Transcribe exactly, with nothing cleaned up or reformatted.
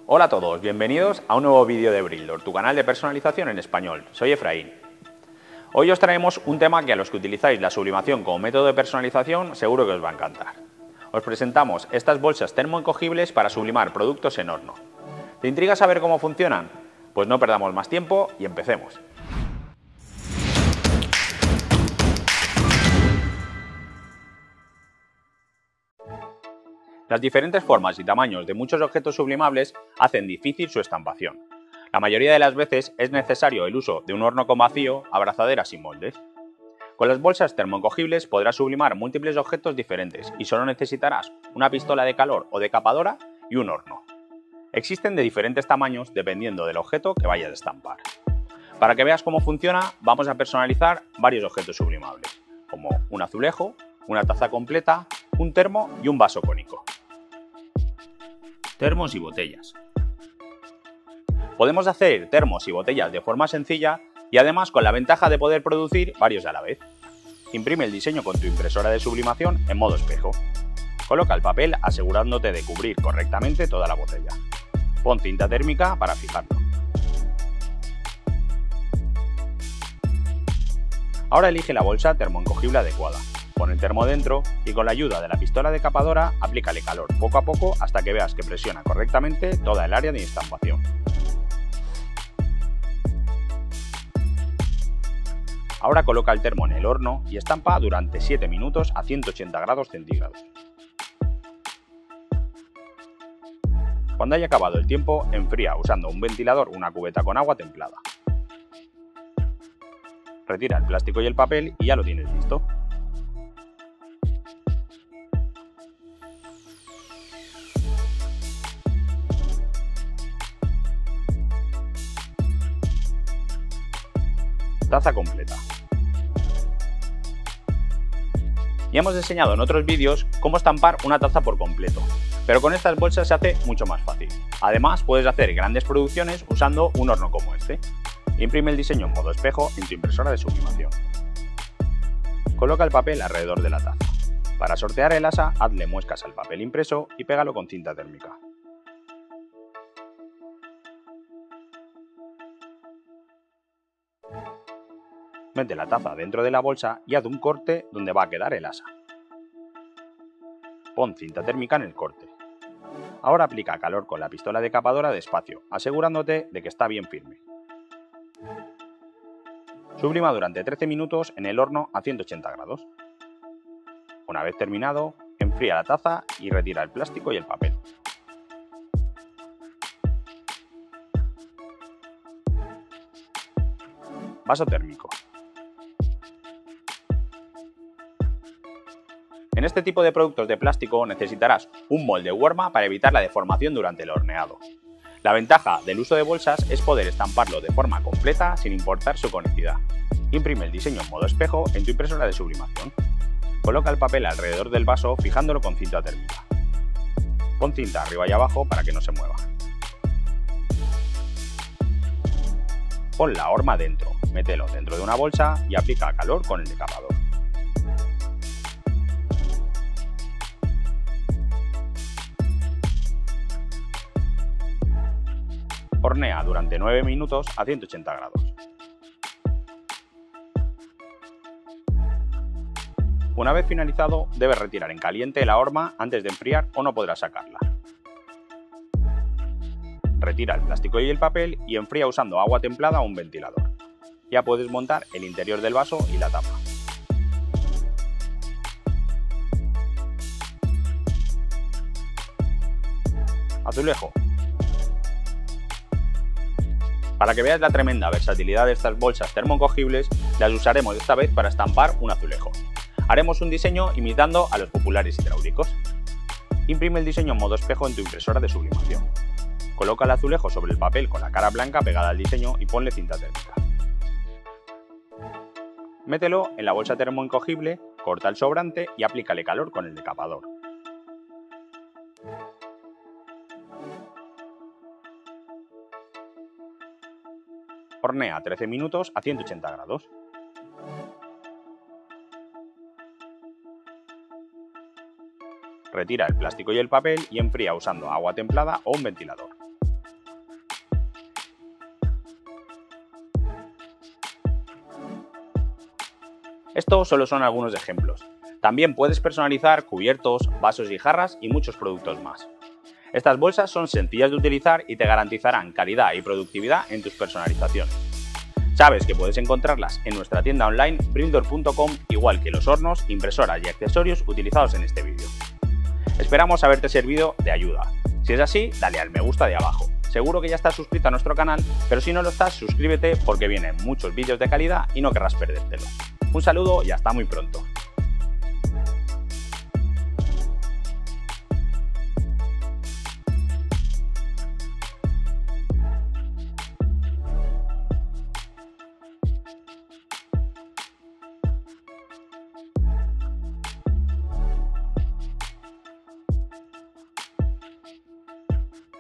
Hola a todos, bienvenidos a un nuevo vídeo de Brildor, tu canal de personalización en español. Soy Efraín. Hoy os traemos un tema que a los que utilizáis la sublimación como método de personalización seguro que os va a encantar. Os presentamos estas bolsas termoencogibles para sublimar productos en horno. ¿Te intriga saber cómo funcionan? Pues no perdamos más tiempo y empecemos. Las diferentes formas y tamaños de muchos objetos sublimables hacen difícil su estampación. La mayoría de las veces es necesario el uso de un horno con vacío, abrazaderas y moldes. Con las bolsas termoencogibles podrás sublimar múltiples objetos diferentes y solo necesitarás una pistola de calor o decapadora y un horno. Existen de diferentes tamaños dependiendo del objeto que vayas a estampar. Para que veas cómo funciona, vamos a personalizar varios objetos sublimables, como un azulejo, una taza completa, un termo y un vaso cónico. Termos y botellas. Podemos hacer termos y botellas de forma sencilla y además con la ventaja de poder producir varios a la vez. Imprime el diseño con tu impresora de sublimación en modo espejo. Coloca el papel asegurándote de cubrir correctamente toda la botella. Pon cinta térmica para fijarlo. Ahora elige la bolsa termoencogible adecuada. Pon el termo dentro y con la ayuda de la pistola decapadora aplícale calor poco a poco hasta que veas que presiona correctamente toda el área de estampación. Ahora coloca el termo en el horno y estampa durante siete minutos a ciento ochenta grados centígrados. Cuando haya acabado el tiempo, enfría usando un ventilador o una cubeta con agua templada. Retira el plástico y el papel y ya lo tienes listo. Taza completa. Ya hemos enseñado en otros vídeos cómo estampar una taza por completo, pero con estas bolsas se hace mucho más fácil. Además, puedes hacer grandes producciones usando un horno como este. Imprime el diseño en modo espejo en tu impresora de sublimación. Coloca el papel alrededor de la taza. Para sortear el asa, hazle muescas al papel impreso y pégalo con cinta térmica. Mete la taza dentro de la bolsa y haz un corte donde va a quedar el asa. Pon cinta térmica en el corte. Ahora aplica calor con la pistola decapadora despacio, asegurándote de que está bien firme. Sublima durante trece minutos en el horno a ciento ochenta grados. Una vez terminado, enfría la taza y retira el plástico y el papel. Vaso térmico. En este tipo de productos de plástico necesitarás un molde u horma para evitar la deformación durante el horneado. La ventaja del uso de bolsas es poder estamparlo de forma completa sin importar su conicidad. Imprime el diseño en modo espejo en tu impresora de sublimación. Coloca el papel alrededor del vaso fijándolo con cinta térmica. Pon cinta arriba y abajo para que no se mueva. Pon la horma dentro, mételo dentro de una bolsa y aplica calor con el decapador. Hornea durante nueve minutos a ciento ochenta grados. Una vez finalizado, debes retirar en caliente la horma antes de enfriar o no podrás sacarla. Retira el plástico y el papel y enfría usando agua templada o un ventilador. Ya puedes montar el interior del vaso y la tapa. Azulejo. Para que veas la tremenda versatilidad de estas bolsas termoencogibles, las usaremos esta vez para estampar un azulejo. Haremos un diseño imitando a los populares hidráulicos. Imprime el diseño en modo espejo en tu impresora de sublimación. Coloca el azulejo sobre el papel con la cara blanca pegada al diseño y ponle cinta térmica. Mételo en la bolsa termoencogible, corta el sobrante y aplícale calor con el decapador. Hornea trece minutos a ciento ochenta grados. Retira el plástico y el papel y enfría usando agua templada o un ventilador. Estos solo son algunos ejemplos. También puedes personalizar cubiertos, vasos y jarras y muchos productos más. Estas bolsas son sencillas de utilizar y te garantizarán calidad y productividad en tus personalizaciones. Sabes que puedes encontrarlas en nuestra tienda online brildor punto com, igual que los hornos, impresoras y accesorios utilizados en este vídeo. Esperamos haberte servido de ayuda. Si es así, dale al me gusta de abajo. Seguro que ya estás suscrito a nuestro canal, pero si no lo estás, suscríbete porque vienen muchos vídeos de calidad y no querrás perdértelos. Un saludo y hasta muy pronto.